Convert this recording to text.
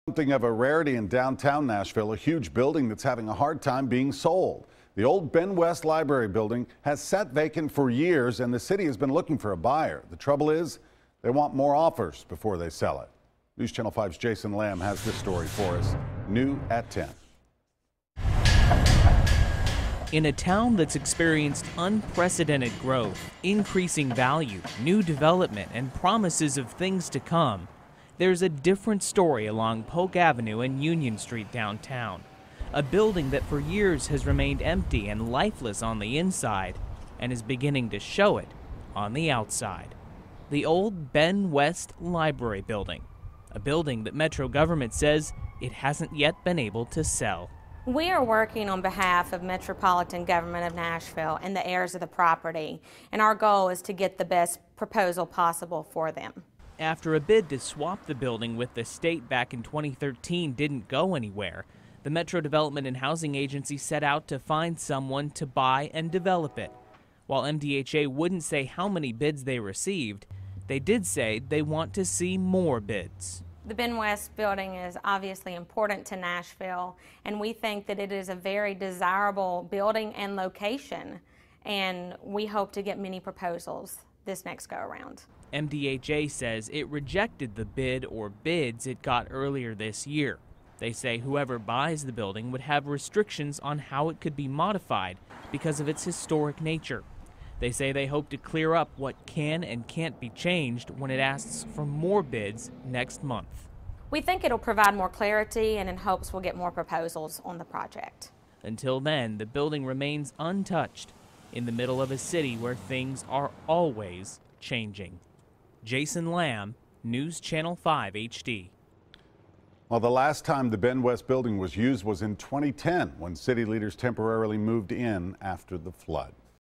Something of a rarity in downtown Nashville, a huge building that's having a hard time being sold. The old Ben West Library building has sat vacant for years, and the city has been looking for a buyer. The trouble is, they want more offers before they sell it. News Channel 5's Jason Lamb has this story for us, new at 10. In a town that's experienced unprecedented growth, increasing value, new development, and promises of things to come, there's a different story along Polk Avenue and Union Street downtown. A building that for years has remained empty and lifeless on the inside and is beginning to show it on the outside. The old Ben West Library building, a building that Metro government says it hasn't yet been able to sell. We are working on behalf of Metropolitan Government of Nashville and the heirs of the property, and our goal is to get the best proposal possible for them. After a bid to swap the building with the state back in 2013 didn't go anywhere, the Metro Development and Housing Agency set out to find someone to buy and develop it. While MDHA wouldn't say how many bids they received, they did say they want to see more bids. The Ben West building is obviously important to Nashville, and we think that it is a very desirable building and location, and we hope to get many proposals this next go around. MDHA says it rejected the bid or bids it got earlier this year. They say whoever buys the building would have restrictions on how it could be modified because of its historic nature. They say they hope to clear up what can and can't be changed when it asks for more bids next month. We think it'll provide more clarity, and in hopes we'll get more proposals on the project. Until then, the building remains untouched in the middle of a city where things are always changing. Jason Lamb, News Channel 5 HD. Well, the last time the Ben West building was used was in 2010 when city leaders temporarily moved in after the flood.